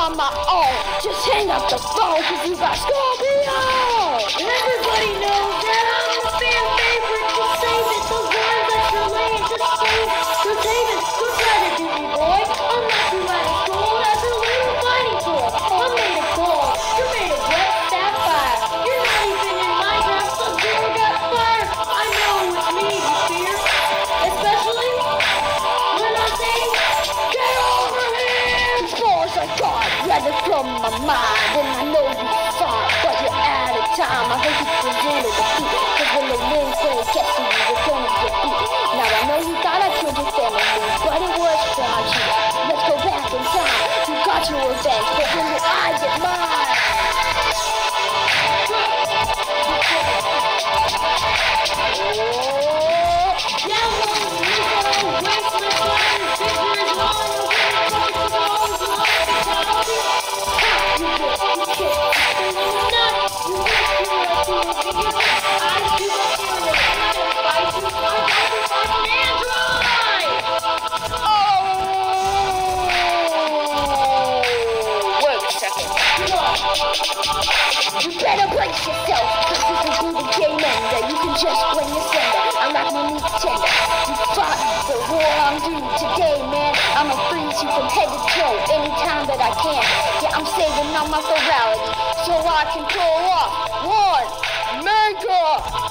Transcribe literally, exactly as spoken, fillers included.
on my own. Just hang up the phone, cause you got Scorpio. Everybody knows that I'm the fan favorite. Just save it, those lines that you're laying, just save it. So save it, go try to do me, boy. I'm not too out of school, that's a little fighting for. I'm made of gold, you're made of wet sapphire. You're not even in Minecraft, so you got fire. I know it's me you fear, especially when I say, get over here! Before I got read it from my mind, and I know you saw it, but you're out of time. I hope you can handle the beat, cause when the wind say gets to you, you're gonna get beat. Now I know you thought I killed your family, but it was from you. Let's go back in time, you got your revenge, but when will I get mine? You better brace yourself, cause this is through the game ender. You can just blame your sender, I'm not no need tender. You fought the war I'm doing today, man. I'ma freeze you from head to toe anytime that I can. Yeah, I'm saving all my virality so I can throw off one mega